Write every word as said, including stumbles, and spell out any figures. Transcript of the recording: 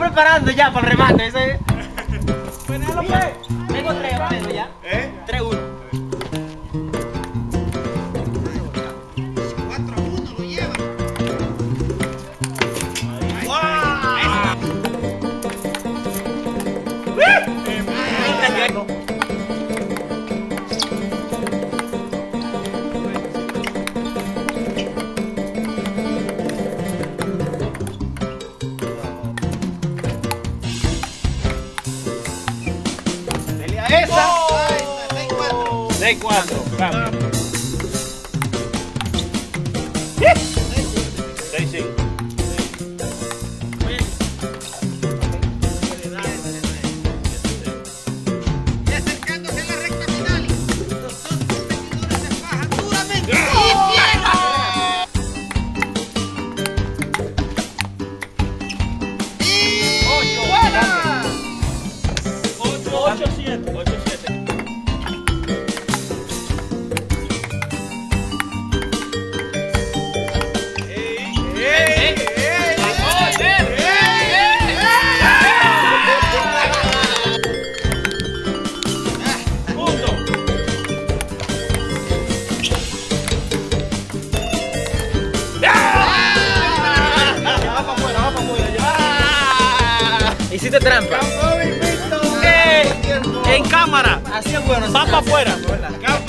preparando ya para el remate. ¿Ese? Tengo tres, Pedro, ya. ¿Eh? tres uno. cuatro a uno lo lleva. Esa. seis cuatro. seis cuatro. Cambio. seis cinco. Y acercándose a la recta final, los dos competidores se fajan duramente y pierden. Y Ocho. ¡buena! ocho siete. ocho siete. Hiciste trampa. En cámara. Así es bueno. Va para afuera.